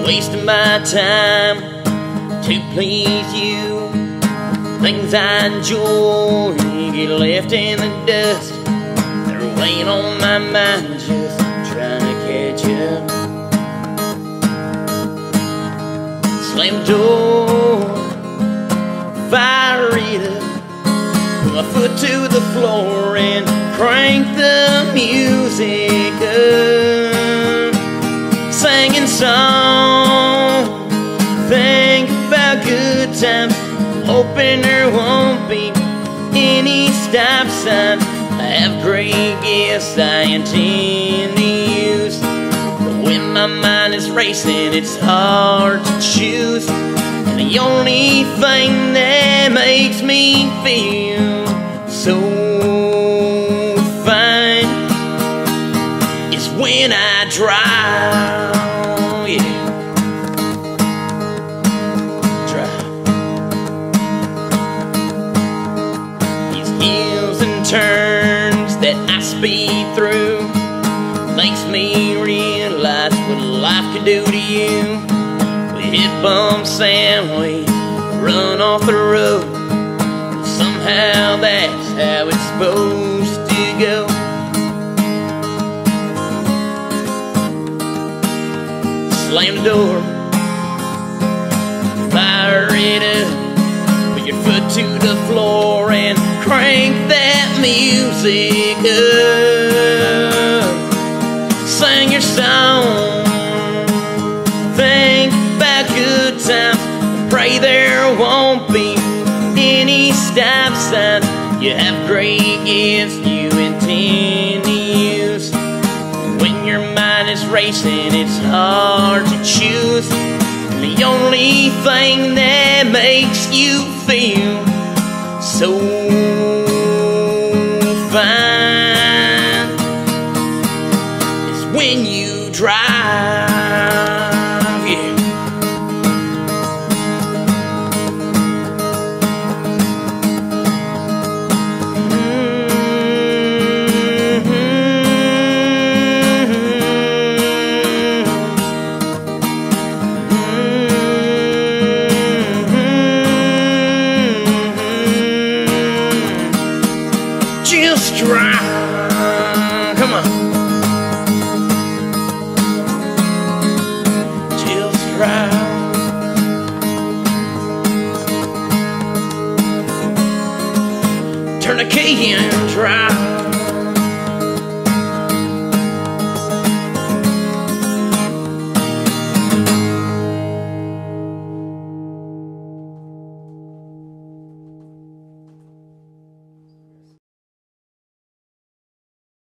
wasting my time to please you. Things I enjoy get left in the dust. They're weighing on my mind, just trying to catch up. Slam the door, fire it up, put my foot to the floor and crank the music up. Singing songs, think about good times, hoping there won't be any stop signs. I have great gifts I intend to use, but when my mind is racing, it's hard to choose. And the only thing that makes me feel so fine is when I drive. Yeah, drive. These hills and turns that I speed through makes me realize what life could do to you. We hit bumps and we run off the road. Somehow that's how it's supposed to go. Slam the door, fire it up, put your foot to the floor and crank that music up. Sing your song, think about good times, pray there won't be any stop signs. You have great gifts you intend to use. When your mind is racing, it's hard to choose. And the only thing that makes you feel so fine is when you drive. Yeah. Just drive, come on. Just drive. Turn the key and drive.